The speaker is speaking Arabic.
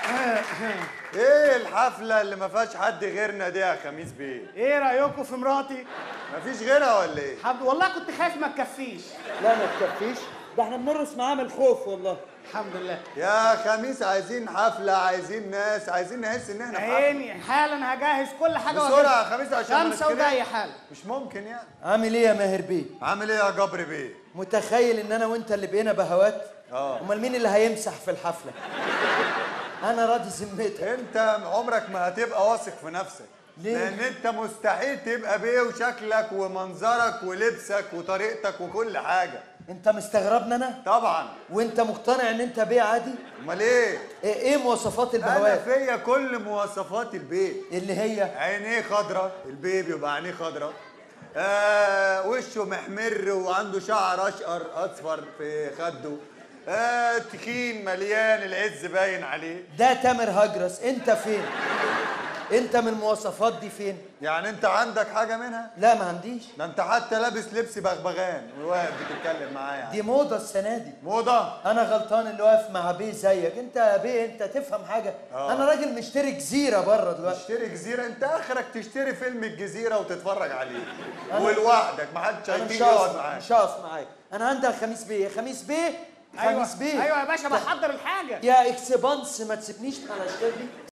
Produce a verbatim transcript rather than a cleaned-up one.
ايه الحفله اللي ما فيهاش حد غيرنا دي يا خميس بيه؟ ايه رايكم في مراتي؟ مفيش غيرها ولا ايه؟ الحمد والله كنت خايف ما تكفيش. لا ما تكفيش، ده احنا بنرقص معاه من الخوف والله. الحمد لله. يا خميس عايزين حفله، عايزين ناس، عايزين نحس ان احنا في حفله. عيني حالا هجهز كل حاجه بسرعه يا خميس عشان ما خمسه وجايه حالا. مش ممكن يعني. عامل ايه يا ماهر بيه؟ عامل ايه يا جبر بيه؟ متخيل ان انا وانت اللي بقينا بهوات؟ اه. امال مين اللي هيمسح في الحفله؟ انا راضي ذمتك. انت عمرك ما هتبقى واثق في نفسك. ليه؟ لان انت مستحيل تبقى بيه وشكلك ومنظرك ولبسك وطريقتك وكل حاجه. انت مستغربني انا؟ طبعا. وانت مقتنع ان انت بيه عادي؟ امال ايه؟ ايه, إيه مواصفات انا البهوات؟ فيا كل مواصفات البيه. اللي هي عينيه خضرة، البيه بيبقى عينيه خضرة. آه وشه محمر وعنده شعر اشقر اصفر في خده. آه تخين مليان العز باين عليه. ده تامر هجرس، انت فين؟ انت من المواصفات دي فين؟ يعني انت عندك حاجة منها؟ لا ما عنديش. ده انت حتى لابس لبس بغبغان وواقف بتتكلم معايا يعني. دي موضه السنه دي. موضة؟ انا غلطان اللي واقف مع بيه زيك. انت يا بيه انت تفهم حاجه؟ آه. انا راجل مشتري جزيره بره دلوقتي. تشتري جزيرة؟ انت اخرك تشتري فيلم الجزيرة وتتفرج عليه ولوحدك ما حدش هيجي يقعد معاك. مش هقف معاك. انا عندي خميس بيه. خميس بيه. خميس ايوه بيه. ايوه يا باشا بحضر الحاجه. يا اكسبانس ما تسيبنيش على اشتغلي.